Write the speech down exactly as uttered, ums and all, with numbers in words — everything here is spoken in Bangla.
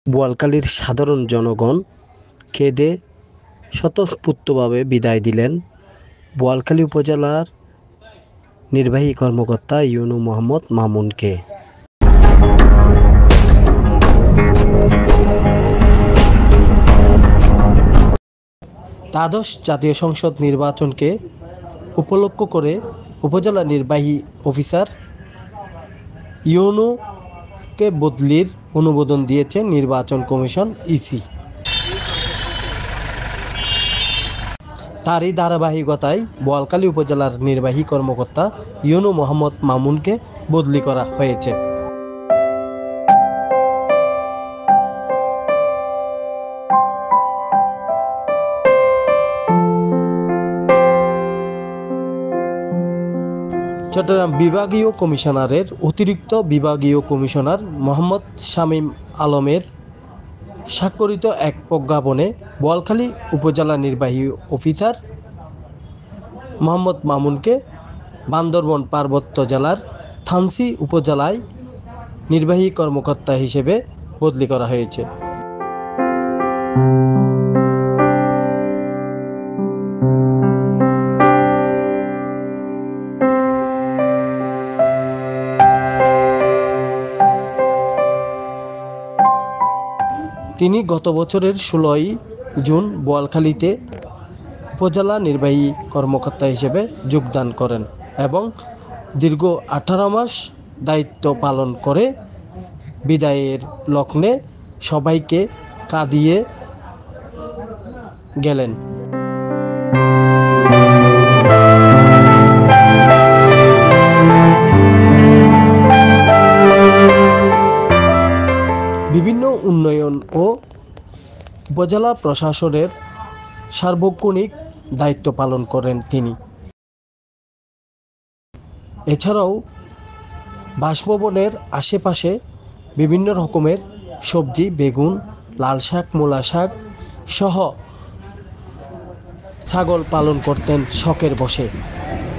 বোয়ালখালীর সাধারণ জনগণ কেঁদে স্বতঃস্ফূর্তভাবে বিদায় দিলেন বোয়ালখালী উপজেলার নির্বাহী কর্মকর্তা ইউনু মোহাম্মদ মামুনকে। দ্বাদশ জাতীয় সংসদ নির্বাচনকে উপলক্ষ করে উপজেলা নির্বাহী অফিসার ইউনুকে বদলির অনুমোদন দিয়েছে নির্বাচন কমিশন ইসি। তারই ধারাবাহিকতায় বোয়ালখালী উপজেলার নির্বাহী কর্মকর্তা ইউনু মোহাম্মদ মামুনকে বদলি করা হয়েছে। চট্টগ্রাম বিভাগীয় কমিশনারের অতিরিক্ত বিভাগীয় কমিশনার মোহাম্মদ শামীম আলমের স্বাক্ষরিত এক প্রজ্ঞাপনে বোয়ালখালী উপজেলা নির্বাহী অফিসার মোহাম্মদ মামুনকে বান্দরবান পার্বত্য জেলার থানচি উপজেলায় নির্বাহী কর্মকর্তা হিসেবে বদলি করা হয়েছে। তিনি গত বছরের ষোলোই জুন বোয়ালখালীতে উপজেলা নির্বাহী কর্মকর্তা হিসেবে যোগদান করেন এবং দীর্ঘ আঠারো মাস দায়িত্ব পালন করে বিদায়ের লগ্নে সবাইকে কাঁদিয়ে গেলেন। বিভিন্ন উন্নয়ন ও উপজেলা প্রশাসনের সার্বক্ষণিক দায়িত্ব পালন করেন তিনি। এছাড়াও বাসভবনের আশেপাশে বিভিন্ন রকমের সবজি, বেগুন, লাল শাক, মূলা শাক সহ ছাগল পালন করতেন শখের বশে।